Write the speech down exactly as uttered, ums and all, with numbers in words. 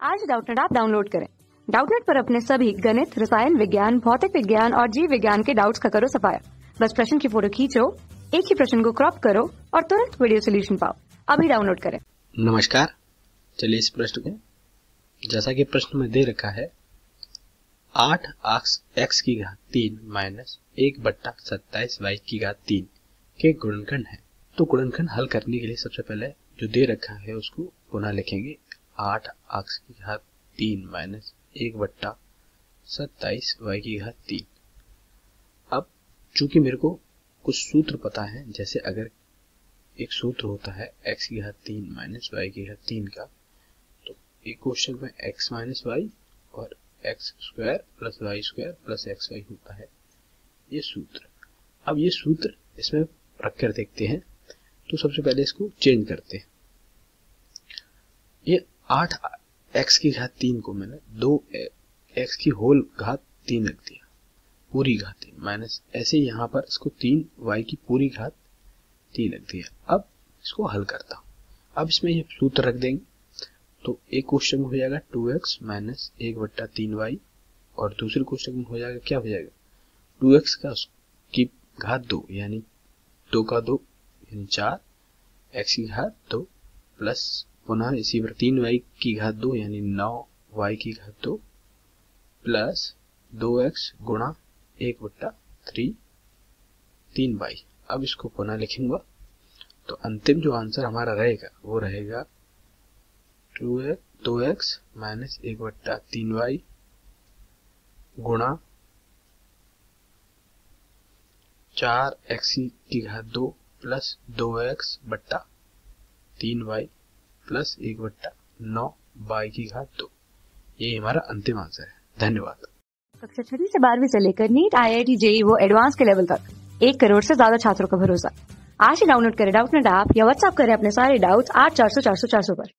आज Doubtnut app download करें। डाउटनेट पर अपने सभी गणित, रसायन विज्ञान, भौतिक विज्ञान और जीव विज्ञान के डाउट्स का करो सफाया। बस प्रश्न की फोटो खींचो, एक ही प्रश्न को क्रॉप करो और तुरंत वीडियो सोल्यूशन पाओ। अभी डाउनलोड करें। नमस्कार, चलिए इस प्रश्न को, जैसा कि प्रश्न में दे रखा है, आठ एक्स की घात तीन माइनस एक बट्टा सत्ताईस वाई की घात तीन के गुणनखंड है। तो गुणनखंड हल करने के लिए सबसे पहले जो दे रखा है उसको पुनः लिखेंगे। आठ एक्स की घात तीन माइनस एक बट्टा सत्ताईस वाई की घात तीन। अब चूंकि मेरे को कुछ सूत्र पता है, जैसे अगर एक सूत्र होता है x की घात तीन माइनस वाई की घात तीन का, तो एक क्वेश्चन में x माइनस वाई और X square plus Y square plus X Y होता है, ये सूत्र। अब ये सूत्र इसमें रख कर देखते हैं। तो सबसे पहले इसको चेंज करते हैं। ये आठ एक्स की घात तीन को मैंने दो एक्स की होल घात तीन रख दिया, पूरी घात तीन माइनस, ऐसे यहाँ पर इसको तीन वाई की पूरी घात तीन रख दिया। अब इसको हल करता हूँ। अब इसमें ये सूत्र रख देंगे, तो एक क्वेश्चन में हो जाएगा टू एक्स माइनस एक बट्टा तीन वाई, और दूसरे क्वेश्चन में हो जाएगा, क्या हो जाएगा, टू एक्स का की घात दो यानी दो का दो यानी चार, एक्स की घात दो प्लस पुनः इसी पर तीन वाई की घात दो यानी नौ वाई की घात दो प्लस दो एक्स गुणा एक बट्टा थ्री तीन वाई। अब इसको पुनः लिखूंगा, तो अंतिम जो आंसर हमारा रहेगा वो रहेगा टू एक्स दो एक्स माइनस एक बट्टा तीन वाई गुणा चार एक्स की घात दो प्लस दो एक्स बट्टा तीन वाई प्लस एक बट्टा नौ वाई की घात दो। ये हमारा अंतिम आंसर है। धन्यवाद। कक्षा छठी से बारहवीं से लेकर NEET, I I T, JEE वो एडवांस के लेवल तक एक करोड़ से ज्यादा छात्रों का भरोसा। आज ही डाउनलोड करें डाउटनेट ऐप या व्हाट्सएप करें अपने सारे डाउट्स आठ चार सौ चार सौ चार सौ पर।